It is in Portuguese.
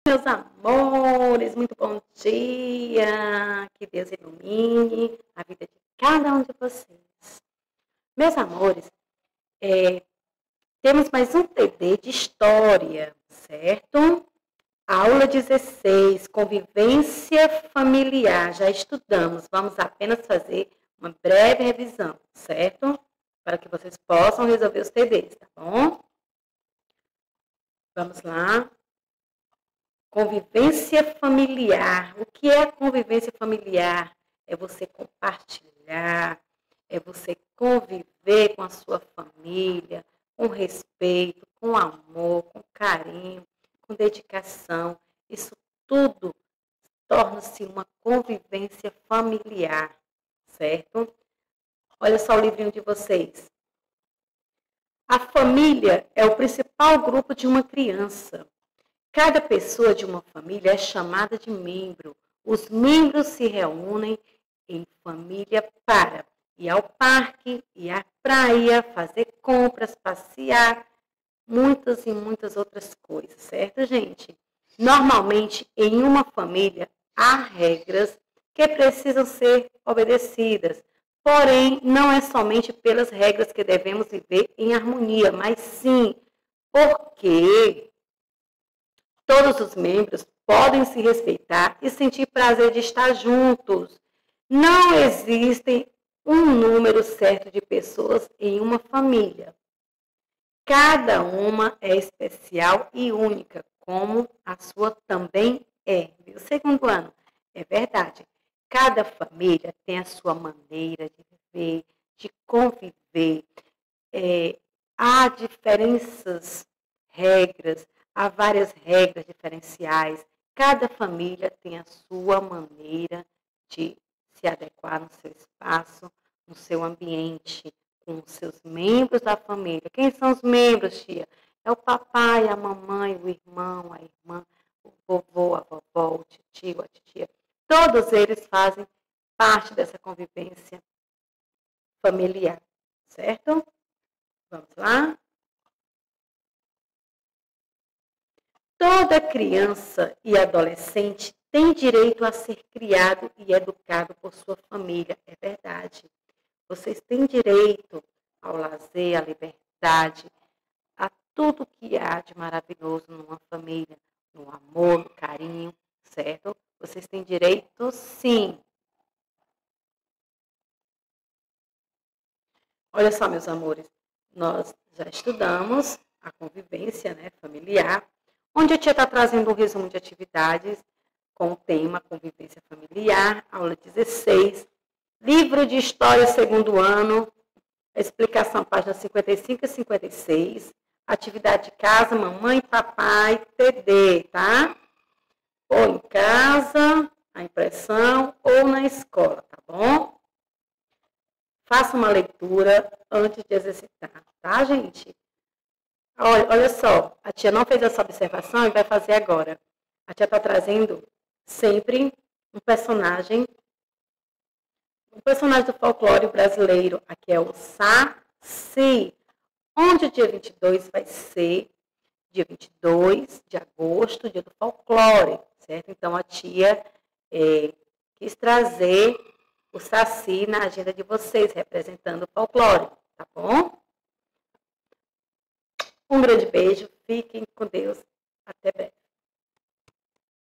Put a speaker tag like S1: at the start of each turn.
S1: Meus amores, muito bom dia. Que Deus ilumine a vida de cada um de vocês. Meus amores, temos mais um TD de história, certo? Aula 16, convivência familiar. Já estudamos, vamos apenas fazer uma breve revisão, certo? Para que vocês possam resolver os TDs, tá bom? Vamos lá. Convivência familiar. O que é a convivência familiar? É você compartilhar, é você conviver com a sua família, com respeito, com amor, com carinho, com dedicação. Isso tudo torna-se uma convivência familiar, certo? Olha só o livrinho de vocês. A família é o principal grupo de uma criança. Cada pessoa de uma família é chamada de membro. Os membros se reúnem em família para ir ao parque, ir à praia, fazer compras, passear, muitas e muitas outras coisas, certo, gente? Normalmente, em uma família, há regras que precisam ser obedecidas. Porém, não é somente pelas regras que devemos viver em harmonia, mas sim porque todos os membros podem se respeitar e sentir prazer de estar juntos. Não existe um número certo de pessoas em uma família. Cada uma é especial e única, como a sua também é. O segundo ano, é verdade. Cada família tem a sua maneira de viver, de conviver. Há diferenças, regras, há várias regras diferenciais. Cada família tem a sua maneira de se adequar no seu espaço, no seu ambiente, com os seus membros da família. Quem são os membros, tia? É o papai, a mamãe, o irmão, a irmã, o vovô, a vovó, o tio, a titia. Todos eles fazem parte dessa convivência familiar, certo? Vamos lá? Toda criança e adolescente tem direito a ser criado e educado por sua família. É verdade. Vocês têm direito ao lazer, à liberdade, a tudo que há de maravilhoso numa família, no amor, no carinho, certo? Vocês têm direito, sim. Olha só, meus amores, nós já estudamos a convivência, né, familiar, onde a tia está trazendo um resumo de atividades com o tema Convivência Familiar, aula 16, livro de História, segundo ano, explicação, páginas 55 e 56, atividade de casa, mamãe, papai, TD, tá? Ou em casa, a impressão, ou na escola, tá bom? Faça uma leitura antes de exercitar, tá, gente? Olha só, a tia não fez essa observação e vai fazer agora. A tia está trazendo sempre um personagem do folclore brasileiro. Aqui é o Saci. Onde o dia 22 vai ser dia 22 de agosto, dia do folclore, certo? Então, a tia quis trazer o Saci na agenda de vocês, representando o folclore, tá bom? Um grande beijo, fiquem com Deus, até breve.